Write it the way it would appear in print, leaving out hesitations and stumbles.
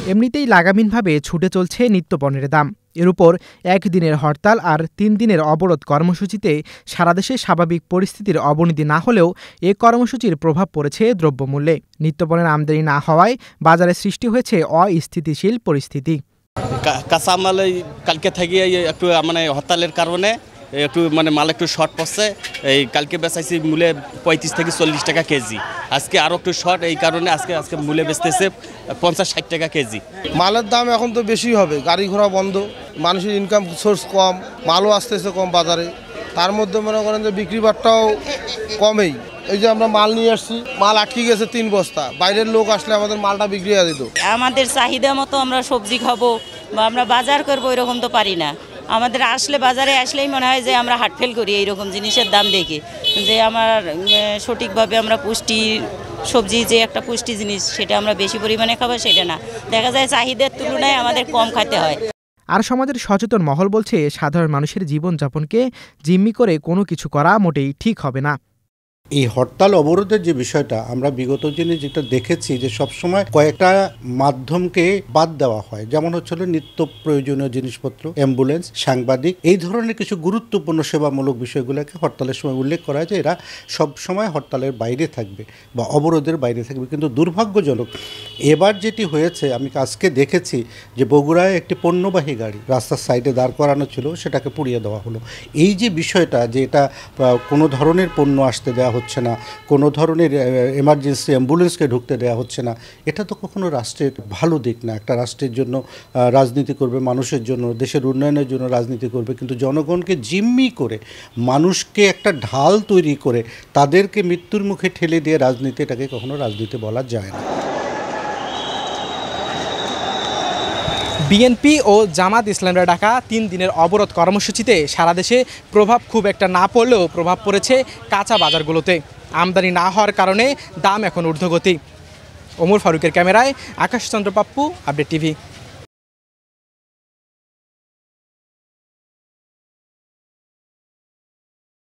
এমনিতেই লাগামহীনভাবে ছুটে চলছে নিত্যপণ্যের দাম। এর উপর একদিনের হরতাল আর ৩ দিনের অবরোধ কর্মসূচিতে সারা দেশে স্বাভাবিক পরিস্থিতির অবনতি না হলেও এ কর্মসূচির প্রভাব পড়েছে দ্রব্যমূল্যে। নিত্যপণ্যের আমদানি না হওয়ায় বাজারে সৃষ্টি হয়েছে অস্থিতিশীল পরিস্থিতি। কাঁচামাল কালকে থেকে একটু হরতালের কারণে একটু মাল একটু শর্ট পড়ছে। এই কালকে বেচাইছি মূলে ৩৫ থেকে ৪০ টাকা কেজি, আজকে আরও একটু শর্ট, এই কারণে আজকে মূলে বেচতেছে ৫০-৬০ টাকা কেজি। মালের দাম এখন তো বেশি হবে, গাড়ি ঘোড়া বন্ধ, মানুষের ইনকাম সোর্স কম, মালও আসতেছে কম বাজারে, তার মধ্যে মনে করেন যে বিক্রি বাট্টাও কমেই। এই যে আমরা মাল নিয়ে আসছি, মাল আটকে গেছে ৩ বস্তা, বাইরের লোক আসলে আমাদের মালটা বিক্রি হয়ে দিত। আমাদের চাহিদা মতো আমরা সবজি খাবো বা আমরা বাজার করবো এরকম তো পারি না। আমাদের বাজারে আসলেই মনে হয় যে আমরা হাট ফেল করি এইরকম জিনিসের দাম দেখে, যে আমার সঠিকভাবে আমরা পুষ্টি সবজি যে একটা পুষ্টি জিনিস সেটা আমরা বেশি পরিমাণে খাবো সেটা না, দেখা যায় চাহিদার তুলনায় আমাদের কম খেতে হয়। আর সমাজের সচেতন মহল বলছে, সাধারণ মানুষের জীবনযাপনকে জিম্মি করে কোনো কিছু করা মোটেই ঠিক হবে না। এই হরতাল অবরোধের যে বিষয়টা আমরা বিগত দিনে যেটা দেখেছি যে সবসময় কয়েকটা মাধ্যমকে বাদ দেওয়া হয়, যেমন হচ্ছিল নিত্য প্রয়োজনীয় জিনিসপত্র, অ্যাম্বুলেন্স, সাংবাদিক, এই ধরনের কিছু গুরুত্বপূর্ণ সেবামূলক বিষয়গুলোকে হরতালের সময় উল্লেখ করা হয় যে এরা সবসময় হরতালের বাইরে থাকবে বা অবরোধের বাইরে থাকবে। কিন্তু দুর্ভাগ্যজনক এবার যেটি হয়েছে, আমি আজকে দেখেছি যে বগুড়ায় একটি পণ্যবাহী গাড়ি রাস্তার সাইডে দাঁড় করানো ছিল, সেটাকে পুড়িয়ে দেওয়া হলো। এই যে বিষয়টা, যে এটা কোনো ধরনের পণ্য আসতে দেওয়া হচ্ছে না, কোনো ধরনের এমার্জেন্সি অ্যাম্বুলেন্সকে ঢুকতে দেওয়া হচ্ছে না, এটা তো কখনো রাষ্ট্রের ভালো দিক না। একটা রাষ্ট্রের জন্য রাজনীতি করবে, মানুষের জন্য, দেশের উন্নয়নের জন্য রাজনীতি করবে, কিন্তু জনগণকে জিম্মি করে, মানুষকে একটা ঢাল তৈরি করে তাদেরকে মৃত্যুর মুখে ঠেলে দিয়ে রাজনীতি, এটাকে কখনো রাজনীতি বলা যায় না। বিএনপি ও জামাত ইসলামের ডাকা ৩ দিনের অবরোধ কর্মসূচিতে সারা দেশে প্রভাব খুব একটা না পড়লেও প্রভাব পড়েছে কাঁচা বাজারগুলোতে। আমদানি না হওয়ার কারণে দাম এখন ঊর্ধ্বগতি। ওমর ফারুকের ক্যামেরায় আকাশ চন্দ্র পাপ্পু, আপডেট টিভি।